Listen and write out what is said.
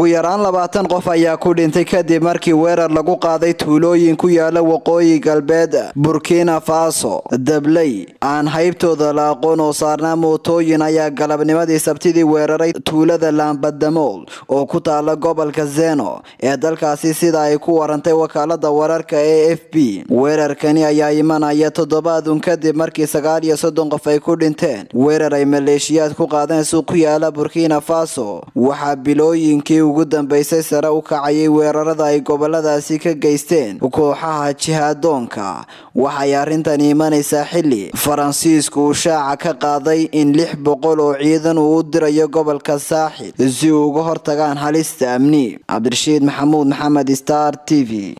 ugu yaraan 20 qof ayaa ku dhintay kadib markii weerar lagu qaaday tuulooyin ku yaala waqooyi galbeed Burkina Faso. dablay aan haybtooda la aqoon oo saarnaa mootooyin ayaa galabnimadii Sabtidii weeraray tuulada Lambadamol oo ku taala gobolka Zeno ee dalkaasi sida ay ku warantay wakaalada wararka AFP. weerarkani ayaa imanaya toddobaadun kadib markii 39 qof ay ku dhinteen weerar ay maleeshiyaad ku qaadeen suuq ku yaala Burkina Faso. waxa bilooyinkii ugu dambeysay sare u kacayay weerarada ay goboladaasi ka geysteen kooxaha jihaadoonka. waxay arintani imanaysaa xilli Faransiisku uu shaaca ka qaaday in 600 oo ciidan uu u dirayo gobolka Saaxil si uga hortagaan halista amni. Cabdirashiid Maxamuud Maxamed, Star TV.